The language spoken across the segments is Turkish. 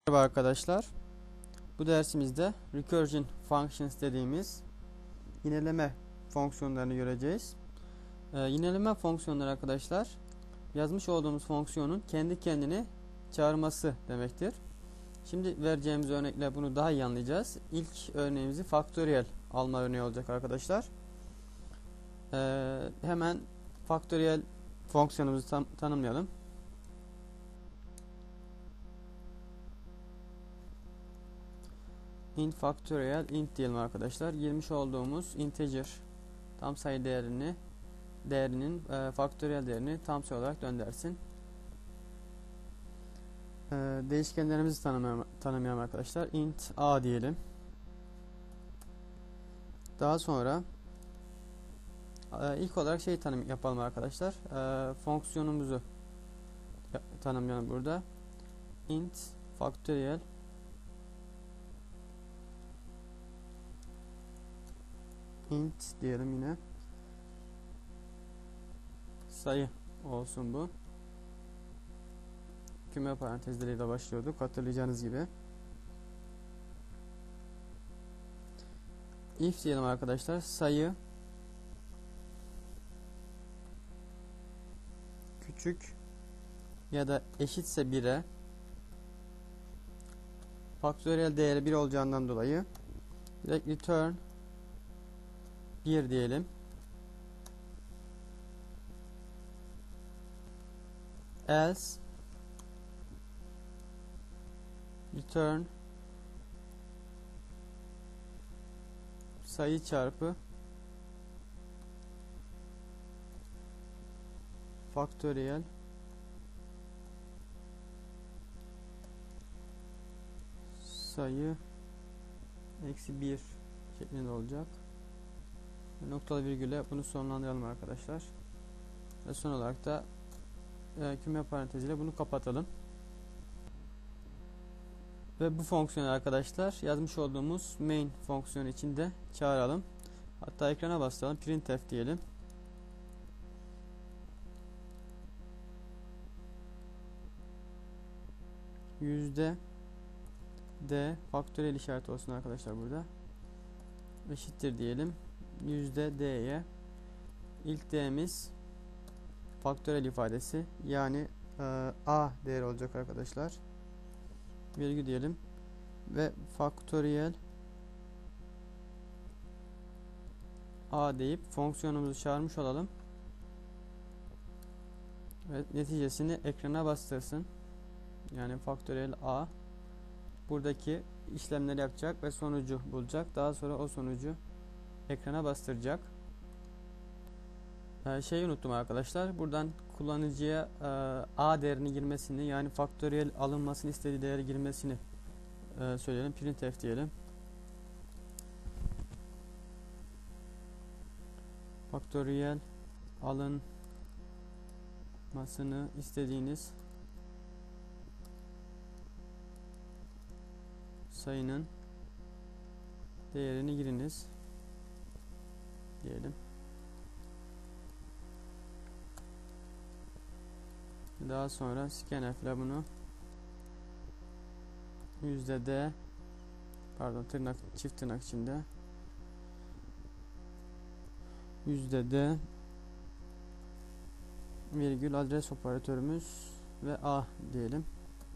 Merhaba arkadaşlar. Bu dersimizde recursion functions dediğimiz yineleme fonksiyonlarını göreceğiz. Yineleme fonksiyonları arkadaşlar, yazmış olduğumuz fonksiyonun kendi kendine çağırması demektir. Şimdi vereceğimiz örnekle bunu daha iyi anlayacağız. İlk örneğimizi faktöriyel alma örneği olacak arkadaşlar. Hemen faktöriyel fonksiyonumuzu tanımlayalım. Int faktöriyel int diyelim arkadaşlar. Girmiş olduğumuz integer tam sayı değerinin faktöriyel değerini tam sayı olarak döndürsün. Değişkenlerimizi tanımlayalım arkadaşlar. Int a diyelim. Daha sonra ilk olarak yapalım arkadaşlar. Fonksiyonumuzu tanımlayalım burada. Int faktöriyel int diyelim yine. Sayı olsun bu. Küme parantezleriyle başlıyorduk. Hatırlayacağınız gibi. If diyelim arkadaşlar. Sayı küçük ya da eşitse 1'e, faktöriyel değeri 1 olacağından dolayı direkt return 1 diyelim. Else return sayı çarpı faktöriyel sayı eksi 1 şeklinde olacak. Noktalı virgülle bunu sonlandıralım arkadaşlar. Ve son olarak da küme parantezile bunu kapatalım. Ve bu fonksiyonu arkadaşlar yazmış olduğumuz main fonksiyonu içinde çağıralım. Hatta ekrana bastıralım. Printf diyelim. %d faktöriyel işareti olsun arkadaşlar burada. Eşittir diyelim. %d'ye ilk d'miz faktöriyel ifadesi, yani a değeri olacak arkadaşlar. Virgül diyelim ve faktöriyel a deyip fonksiyonumuzu çağırmış olalım. Ve neticesini ekrana bastırsın. Yani faktöriyel a buradaki işlemleri yapacak ve sonucu bulacak. Daha sonra o sonucu ekrana bastıracak. Şeyi unuttum arkadaşlar. Buradan kullanıcıya a değerini girmesini, yani faktöriyel alınmasını istediği değeri girmesini söyleyelim. Printf diyelim. Faktöriyel alınmasını istediğiniz sayının değerini giriniz diyelim. Daha sonra scanf ile bunu %d çift tırnak içinde %d virgül adres operatörümüz ve a diyelim.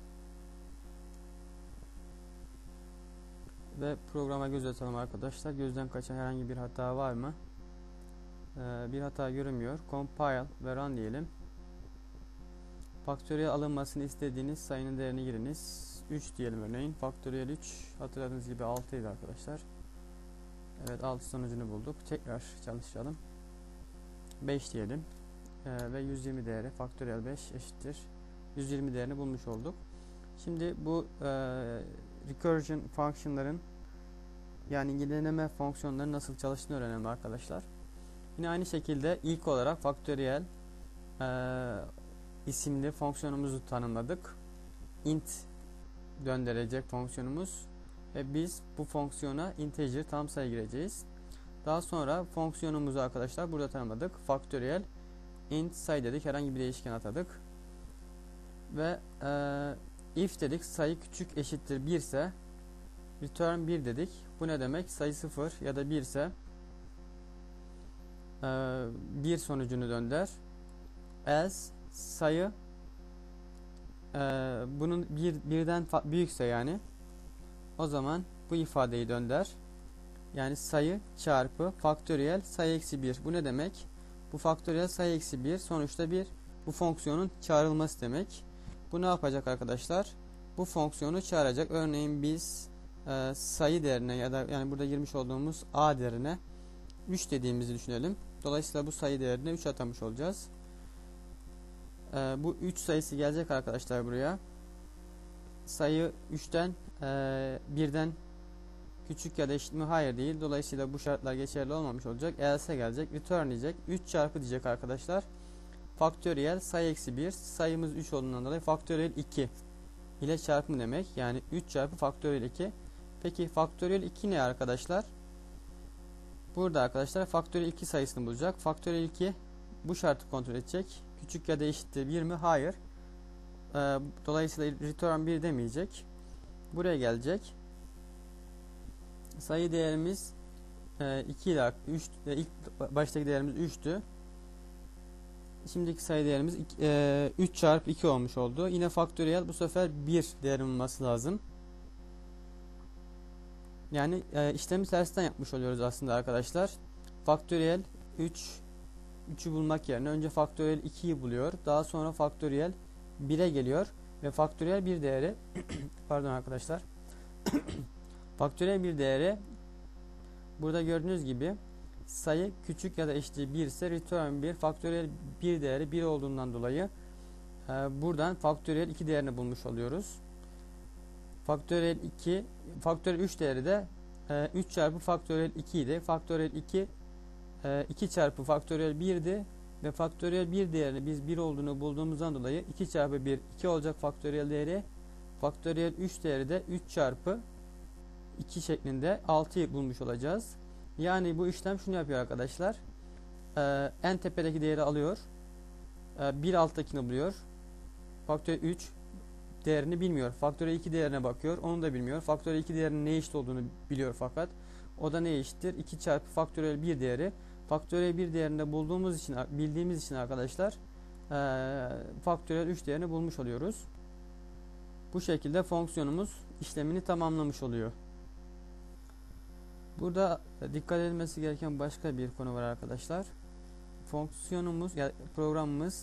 Ve programa göz atalım arkadaşlar. Gözden kaçan herhangi bir hata var mı? Bir hata görünmüyor. Compile ve run diyelim. Faktöriyel alınmasını istediğiniz sayının değerini giriniz. 3 diyelim örneğin. Faktöriyel 3 hatırladığınız gibi 6 idi arkadaşlar. Evet, 6 sonucunu bulduk. Tekrar çalıştıralım. 5 diyelim. Ve 120 değeri faktöriyel 5 eşittir 120 değerini bulmuş olduk. Şimdi bu recursion fonksiyonların, yani yineleme fonksiyonları nasıl çalıştığını öğrenelim arkadaşlar. Yine aynı şekilde ilk olarak faktöriyel isimli fonksiyonumuzu tanımladık. Int döndürecek fonksiyonumuz ve biz bu fonksiyona integer tam sayı gireceğiz. Daha sonra fonksiyonumuzu arkadaşlar burada tanımladık. Faktöriyel int sayı dedik. Herhangi bir değişken atadık. Ve if dedik, sayı küçük eşittir 1 ise return 1 dedik. Bu ne demek? Sayı 0 ya da 1 ise 1 sonucunu dönder. Else sayı bunun birden büyükse, yani o zaman bu ifadeyi dönder. Yani sayı çarpı faktöriyel sayı eksi 1. Bu ne demek? Bu faktöriyel sayı eksi 1 sonuçta bu fonksiyonun çağrılması demek. Bu ne yapacak arkadaşlar? Bu fonksiyonu çağıracak. Örneğin biz sayı değerine ya da yani burada girmiş olduğumuz a değerine 3 dediğimizi düşünelim. Dolayısıyla bu sayı değerine 3 atamış olacağız. Bu 3 sayısı gelecek arkadaşlar buraya. Sayı 3'ten 1'den küçük ya da eşit mi? Hayır değil. Dolayısıyla bu şartlar geçerli olmamış olacak. Else gelecek. Return diyecek. 3 çarpı diyecek arkadaşlar. Faktöriyel sayı eksi 1. Sayımız 3 olduğundan dolayı faktöriyel 2 ile çarpımı demek. Yani 3 çarpı faktöriyel 2. Peki faktöriyel 2 ne arkadaşlar? Burada arkadaşlar faktöriyel 2 sayısını bulacak. Faktöriyel 2 bu şartı kontrol edecek. Küçük ya da eşittir 1 mi? Hayır. Dolayısıyla return 1 demeyecek. Buraya gelecek. Sayı değerimiz 2 ile 3, ilk baştaki değerimiz 3'tü. Şimdiki sayı değerimiz 3 çarpı 2 olmuş oldu. Yine faktöriyel bu sefer 1 değeri olması lazım. Yani işlemi tersten yapmış oluyoruz aslında arkadaşlar. Faktöriyel 3'ü bulmak yerine önce faktöriyel 2'yi buluyor. Daha sonra faktöriyel 1'e geliyor ve faktöriyel 1 değeri pardon arkadaşlar. Faktöriyel 1 değeri burada gördüğünüz gibi sayı küçük ya da eşittir 1 ise return 1. Faktöriyel 1 değeri 1 olduğundan dolayı buradan faktöriyel 2 değerini bulmuş oluyoruz. Faktöriyel 2, faktöriyel 3 değeri de 3 çarpı faktöriyel 2 idi. Faktöriyel 2 2 çarpı faktöriyel 1'di ve faktöriyel 1 değerini biz 1 olduğunu bulduğumuzdan dolayı 2 çarpı 1 2 olacak faktöriyel değeri. Faktöriyel 3 değeri de 3 çarpı 2 şeklinde 6'yı bulmuş olacağız. Yani bu işlem şunu yapıyor arkadaşlar. En tepedeki değeri alıyor. Bir alttakini buluyor. Faktöriyel 3 değerini bilmiyor. Faktöriyel 2 değerine bakıyor. Onu da bilmiyor. Faktöriyel 2 değerinin neye eşit olduğunu biliyor fakat. O da neye eşittir? 2 çarpı faktöriyel 1 değeri. Faktöriyel 1 değerini de bildiğimiz için arkadaşlar faktöriyel 3 değerini bulmuş oluyoruz. Bu şekilde fonksiyonumuz işlemini tamamlamış oluyor. Burada dikkat edilmesi gereken başka bir konu var arkadaşlar. Fonksiyonumuz, yani programımız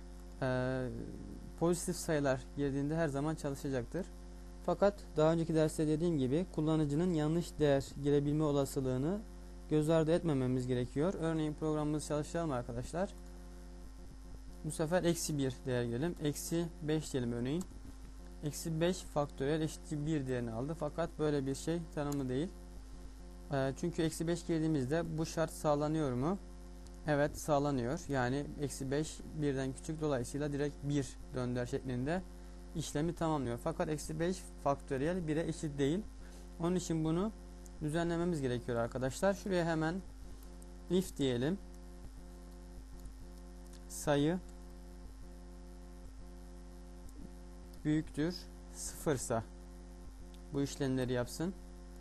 pozitif sayılar girdiğinde her zaman çalışacaktır. Fakat daha önceki derste dediğim gibi kullanıcının yanlış değer girebilme olasılığını göz ardı etmememiz gerekiyor. Örneğin programımızı çalıştıralım arkadaşlar. Bu sefer eksi 1 değer girelim. Eksi 5 diyelim örneğin. Eksi 5 faktöriyel eşittir 1 değerini aldı. Fakat böyle bir şey tanımlı değil. Çünkü eksi 5 girdiğimizde bu şart sağlanıyor mu? Evet, sağlanıyor. Yani eksi 5 birden küçük, dolayısıyla direkt 1 dönder şeklinde işlemi tamamlıyor. Fakat eksi 5 faktöriyel 1'e eşit değil. Onun için bunu düzenlememiz gerekiyor arkadaşlar. Şuraya hemen if diyelim. Sayı büyüktür 0 ise bu işlemleri yapsın.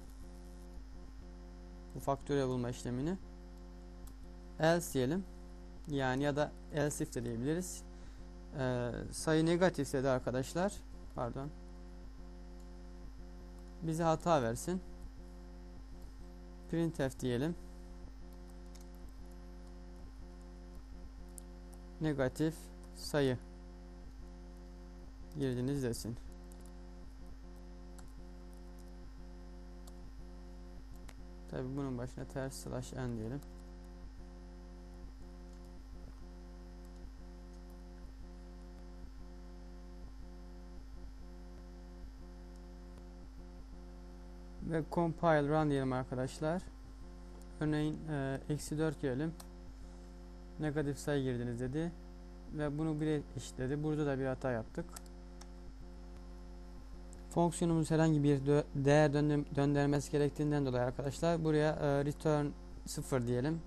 Bu faktöriyel bulma işlemini. Else diyelim. Yani ya da else if de diyebiliriz. Sayı negatifse de arkadaşlar bize hata versin. Printf diyelim. Negatif sayı girdiniz desin. Tabi bunun başına ters slash n diyelim. Ve compile run diyelim arkadaşlar. Örneğin eksi 4 diyelim. Negatif sayı girdiniz dedi. Ve bunu 1'e eşitledi. Burada da bir hata yaptık. Fonksiyonumuz herhangi bir değer döndürmesi gerektiğinden dolayı arkadaşlar buraya return 0 diyelim.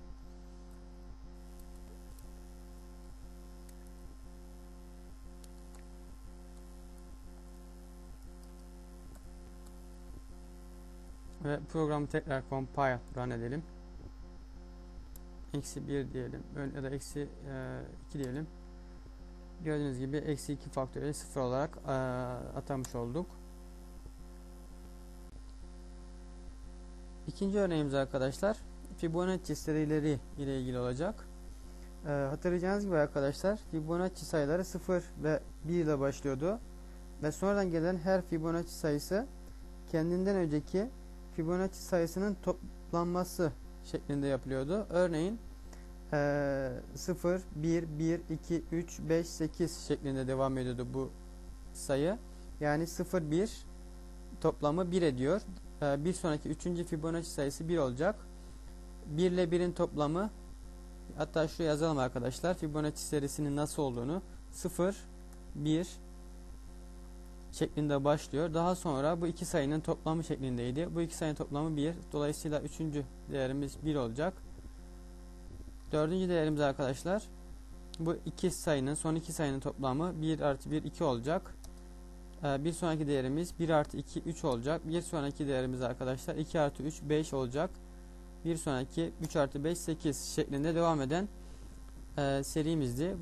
Ve programı tekrar compile run edelim. -1 diyelim ya da -2 diyelim. Gördüğünüz gibi -2 faktöriyeli 0 olarak atamış olduk. İkinci örneğimiz arkadaşlar Fibonacci serileri ile ilgili olacak. Hatırlayacağınız gibi arkadaşlar Fibonacci sayıları 0 ve 1 ile başlıyordu. Ve sonradan gelen her Fibonacci sayısı kendinden önceki Fibonacci sayısının toplanması şeklinde yapılıyordu. Örneğin 0, 1, 1, 2, 3, 5, 8 şeklinde devam ediyordu bu sayı. Yani 0, 1 toplamı 1 ediyor. Bir sonraki 3. Fibonacci sayısı 1 olacak. 1 ile 1'in toplamı, hatta şu yazalım arkadaşlar Fibonacci serisinin nasıl olduğunu. 0, 1 şeklinde başlıyor. Daha sonra bu iki sayının toplamı şeklindeydi. Bu iki sayının toplamı 1. Dolayısıyla 3. değerimiz 1 olacak. 4. değerimiz arkadaşlar bu iki sayının, son iki sayının toplamı 1 artı 1 2 olacak. Bir sonraki değerimiz 1 artı 2 3 olacak. Bir sonraki değerimiz arkadaşlar 2 artı 3 5 olacak. Bir sonraki 3 artı 5 8 şeklinde devam eden serimizdi.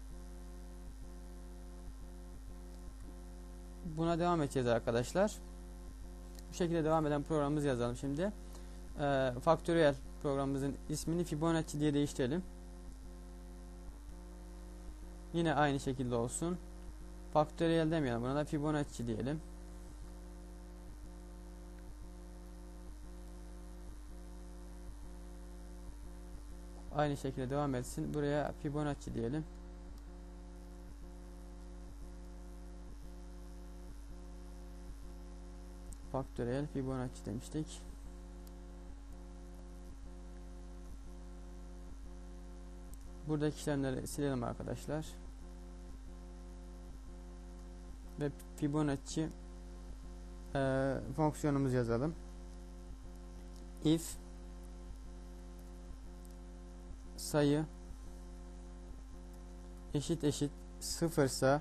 Buna devam edeceğiz arkadaşlar. Bu şekilde devam eden programımızı yazalım şimdi. Faktöriyel programımızın ismini Fibonacci diye değiştirelim. Yine aynı şekilde olsun. Faktöriyel demeyelim, buna da Fibonacci diyelim. Aynı şekilde devam etsin. Buraya Fibonacci diyelim. Faktöriyel Fibonacci demiştik. Buradaki işlemleri silelim arkadaşlar. Ve Fibonacci fonksiyonumuzu yazalım. If sayı eşit 0 ise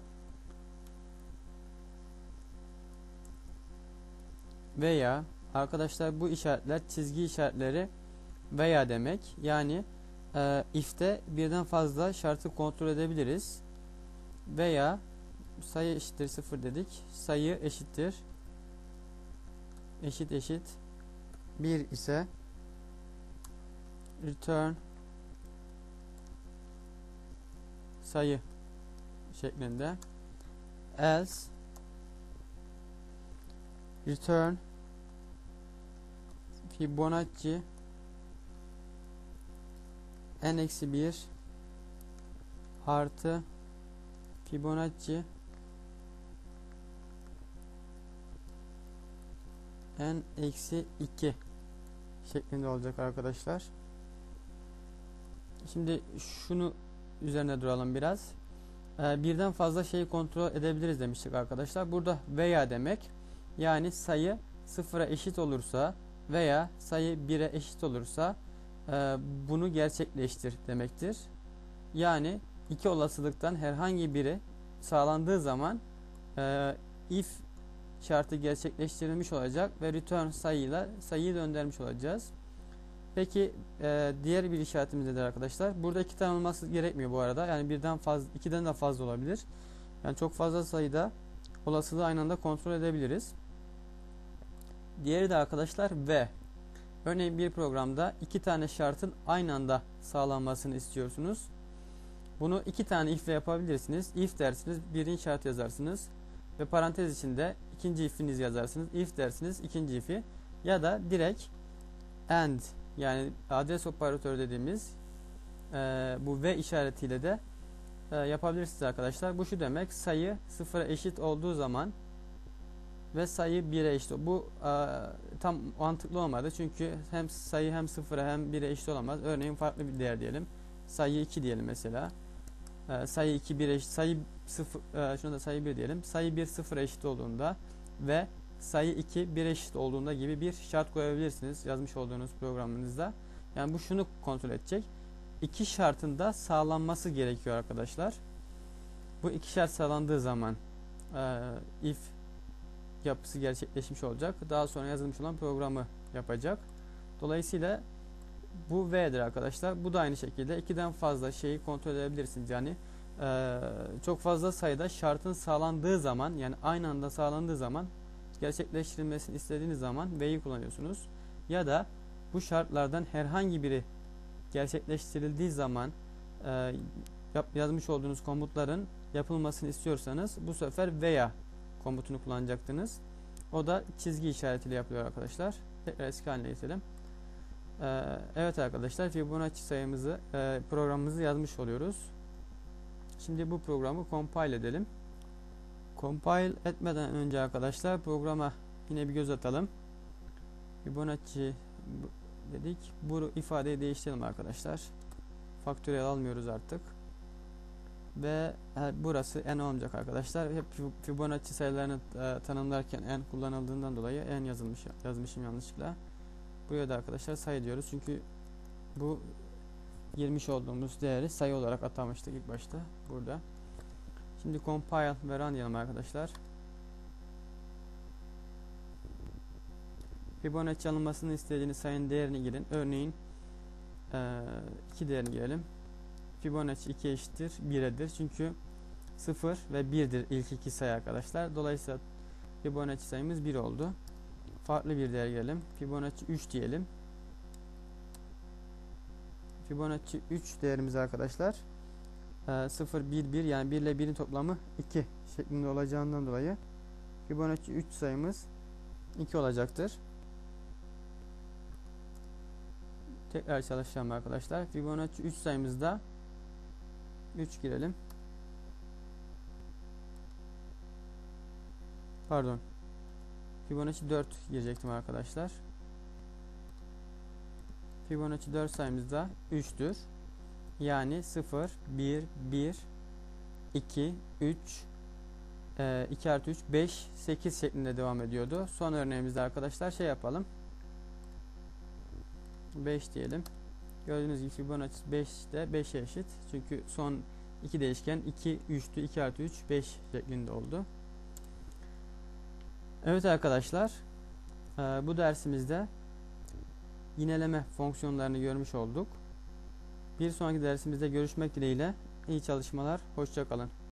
veya arkadaşlar bu işaretler çizgi işaretleri veya demek. Yani if'te birden fazla şartı kontrol edebiliriz. Veya sayı eşittir 0 dedik. Sayı eşittir eşit 1 ise return sayı şeklinde, else return Fibonacci n-1 artı Fibonacci n-2 şeklinde olacak arkadaşlar. Şimdi şunu üzerine duralım biraz. Birden fazla şeyi kontrol edebiliriz demiştik arkadaşlar. Burada veya demek, yani sayı 0'a eşit olursa veya sayı 1'e eşit olursa bunu gerçekleştir demektir. Yani iki olasılıktan herhangi biri sağlandığı zaman if şartı gerçekleştirilmiş olacak ve return sayıyla sayıyı döndürmüş olacağız. Peki diğer bir işaretimiz nedir arkadaşlar? Burada iki tane olması gerekmiyor bu arada. Yani birden fazla, ikiden de fazla olabilir. Yani çok fazla sayıda olasılığı aynı anda kontrol edebiliriz. Diğeri de arkadaşlar ve. Örneğin bir programda iki tane şartın aynı anda sağlanmasını istiyorsunuz. Bunu iki tane if ile yapabilirsiniz. If dersiniz, birinci şart yazarsınız ve parantez içinde ikinci if'inizi yazarsınız. If dersiniz, ikinci if'i, ya da direkt and, yani adres operatörü dediğimiz bu ve işaretiyle de yapabilirsiniz arkadaşlar. Bu şu demek: sayı 0'a eşit olduğu zaman ve sayı 1'e eşit. Bu tam mantıklı olmadı. Çünkü hem sayı hem 0'a hem 1'e eşit olamaz. Örneğin farklı bir değer diyelim. Sayı 2 diyelim mesela. Sayı 2 1'e eşit. Sayı 0, şunu da sayı 1 diyelim. Sayı 1 0'a eşit olduğunda ve sayı 2 1'e eşit olduğunda gibi bir şart koyabilirsiniz yazmış olduğunuz programınızda. Yani bu şunu kontrol edecek: İki şartın da sağlanması gerekiyor arkadaşlar. Bu iki şart sağlandığı zaman if yapısı gerçekleşmiş olacak. Daha sonra yazılmış olan programı yapacak. Dolayısıyla bu V'dir arkadaşlar. Bu da aynı şekilde 2'den fazla şeyi kontrol edebilirsiniz. Yani çok fazla sayıda şartın sağlandığı zaman, yani aynı anda sağlandığı zaman, gerçekleştirilmesini istediğiniz zaman V'yi kullanıyorsunuz. Ya da bu şartlardan herhangi biri gerçekleştirildiği zaman yazmış olduğunuz komutların yapılmasını istiyorsanız bu sefer veya komutunu kullanacaktınız. O da çizgi işaretiyle yapılıyor arkadaşlar. Tekrar eski haline getirelim. Evet arkadaşlar, Fibonacci sayımızı programımızı yazmış oluyoruz. Şimdi bu programı compile edelim. Compile etmeden önce arkadaşlar programa yine bir göz atalım. Fibonacci dedik. Bu ifadeyi değiştirelim arkadaşlar. Faktöriyel almıyoruz artık. Ve burası n olacak arkadaşlar. Hep Fibonacci sayılarını tanımlarken n kullanıldığından dolayı n yazmışım yanlışlıkla. Buraya da arkadaşlar sayı diyoruz. Çünkü bu girmiş olduğumuz değeri sayı olarak atamıştık ilk başta burada. Şimdi compile ve run diyelim arkadaşlar. Fibonacci alınmasını istediğiniz sayının değerini girin. Örneğin 2 değerini girelim. Fibonacci 2 eşittir 1'edir. Çünkü 0 ve 1'dir ilk iki sayı arkadaşlar. Dolayısıyla Fibonacci sayımız 1 oldu. Farklı bir değer girelim. Fibonacci 3 diyelim. Fibonacci 3 değerimiz arkadaşlar 0, 1, 1, yani 1 ile 1'in toplamı 2 şeklinde olacağından dolayı Fibonacci 3 sayımız 2 olacaktır. Tekrar çalışalım arkadaşlar. Fibonacci 3 sayımızda 3 girelim. Pardon. Fibonacci 4 girecektim arkadaşlar. Fibonacci 4 sayımızda 3'tür. Yani 0, 1, 1, 2, 3, 2 artı 3, 5, 8 şeklinde devam ediyordu. Son örneğimizde arkadaşlar şey yapalım. 5 diyelim. Gördüğünüz gibi Fibonacci 5 de 5'e eşit. Çünkü son iki değişken 2, 3'tü. 2 artı 3, 5 şeklinde oldu. Evet arkadaşlar. Bu dersimizde yineleme fonksiyonlarını görmüş olduk. Bir sonraki dersimizde görüşmek dileğiyle. İyi çalışmalar. Hoşça kalın.